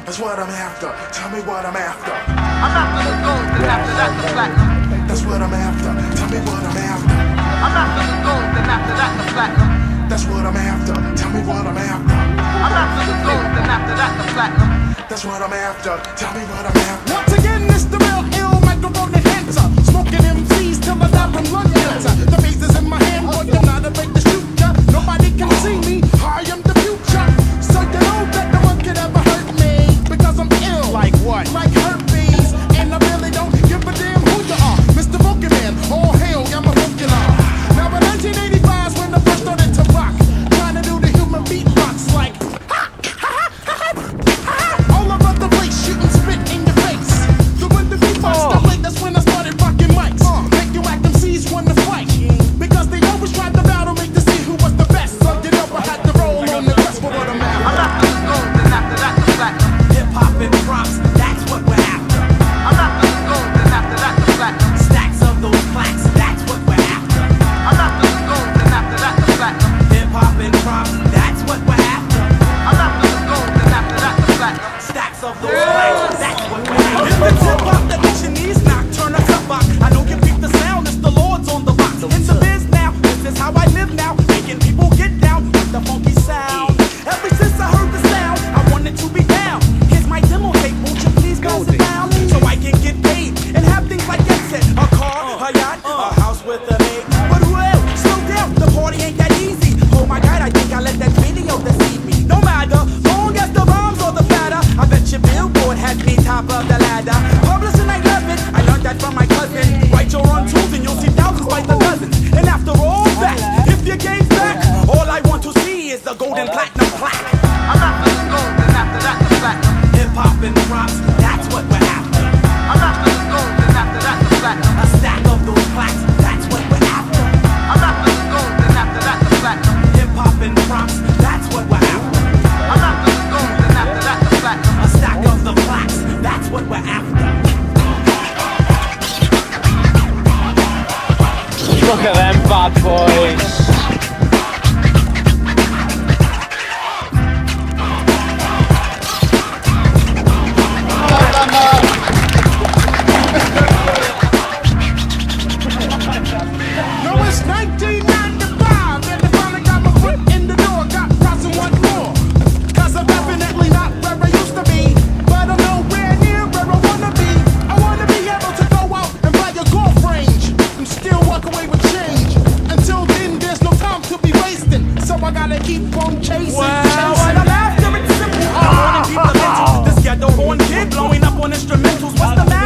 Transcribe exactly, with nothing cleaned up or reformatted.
That's what I'm after. Tell me what I'm after. I'm after the gold, and after that the platinum. That's what I'm after. Tell me what I'm after. I'm after the gold, and after that the platinum. That's what I'm after. Tell me what I'm after. I'm after the gold, and after that the platinum. That's what I'm after. Tell me what I'm after. Once again, it's the real ill microphone enhancer. Smoking M Cs till I die from lung cancer. The bass is in my hand, boy, you're not a break the shooter. Nobody can see me, I am the future. So you know that no one could ever hurt me, because I'm ill. Like what? Like herpes. And I really don't give a damn who you are. Mister Pokemon, all hail, I'm a Pokemon. Now in nineteen eighty-five is when I first started to rock, trying to do the human beatbox like ha, ha, ha, ha, ha. All over the place, shooting spit in your face. So when the beatbox Oh. started, that's when I started rocking mics. Make you act M Cs want to fight, because they always tried to battle me to see who was the best. So you know I had to roll on the crest for what I'm I'm after. after the gold, and after that the platinum. Hip hop and props, that's what we're after. I'm after the gold, and after that the platinum. Stacks of those plaques, that's what we're after. I'm after the gold, and after that the platinum. Hip hop and props, that's what we're after. I'm after the gold, and after that the platinum. Stacks of those plaques, that's what we're after. If it's hip hop that makes your knees knock, turn us up, rock. I know you beat the sound, it's the Lord's on the box. It's the biz now, this is how I live now, making people get down with the funky sound. Ever since I heard the sound, I wanted to be down. Here's my demo tape, won't you please pass it down, so I can get paid and have things like that set. A car, a yacht, a house with a maid. But well, slow down, the party ain't that easy. Oh my God, I think I let that video deceive me. No matter, long as the rhymes or the fatter, I bet your Billboard had me top of the ladder. Publishing I love it, I learned that from my cousin. Write your own tunes and you'll see thousands by the dozens. And after all that, if you gave back, all I want to see is the golden platinum plaque. I'm after the gold, and after that the platinum. Hip hop and props, that's what we're after. I'm after the gold, and after that the platinum. A stack of those plaques, that's what we're after. I'm after the gold, and after that the platinum. Hip hop and props, that's what we're after. I'm after the gold, and after that the platinum. A stack of the plaques, that's what we're after. Look at them bad boys. No, it's nineteen ninety-five, and I finally got my foot in the door, got crossing one more. Cause I'm definitely not where I used to be, but I'm nowhere near where I wanna be. I wanna be able to go out and buy a golf range, and still walk away with change. Until then, there's no time to be wasting, so I gotta keep on chasing, Well, chasing. what I'm after, it's simple. I'm wanting people into this ghetto born kid blowing up on instrumentals. What's the matter?